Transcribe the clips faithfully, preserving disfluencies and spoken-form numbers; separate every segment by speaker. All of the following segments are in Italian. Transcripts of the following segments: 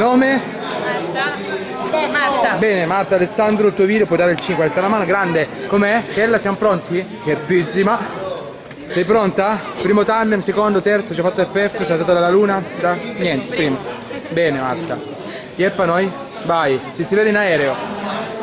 Speaker 1: Nome?
Speaker 2: Marta. Marta.
Speaker 1: Bene, Marta, Alessandro, il tuo video, puoi dare il cinque, alza la mano, grande. Com'è? Chiella, siamo pronti? Cherpissima. Sei pronta? Primo tandem, secondo, terzo, ci ha fatto F F, sei saltata dalla luna? Da? Niente, primo. Bene, Marta. Yeppa noi? Vai, ci si vede in aereo.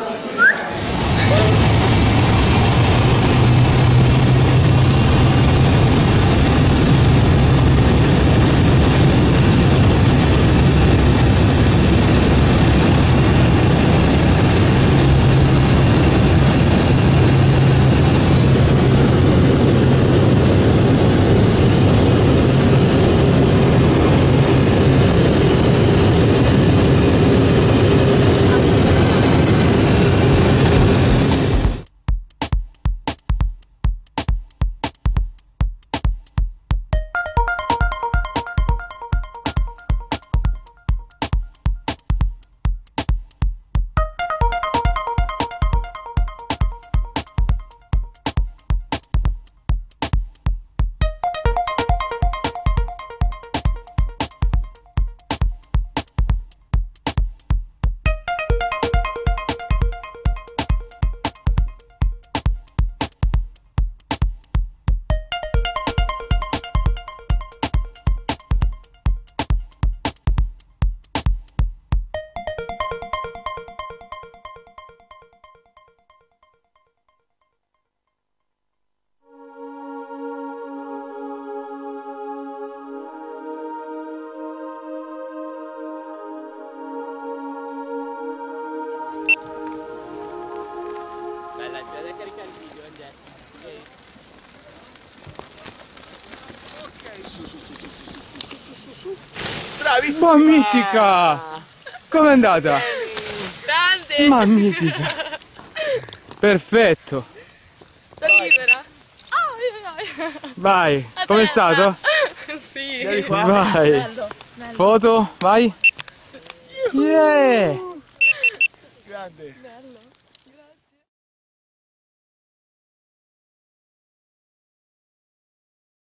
Speaker 3: Devi caricare il video, Angelo. Ok, su su su su su su su su su su. Bravissima!
Speaker 1: Ma mitica! Com'è andata?
Speaker 2: Grande!
Speaker 1: Ma mitica! Perfetto!
Speaker 2: Sto libera? Oh,
Speaker 1: Vai! Com'è stato?
Speaker 2: sì!
Speaker 3: Vieni qua.
Speaker 1: Vai!
Speaker 2: Bello, bello.
Speaker 1: Foto, vai! Yeah!
Speaker 3: Grande!
Speaker 2: Bello.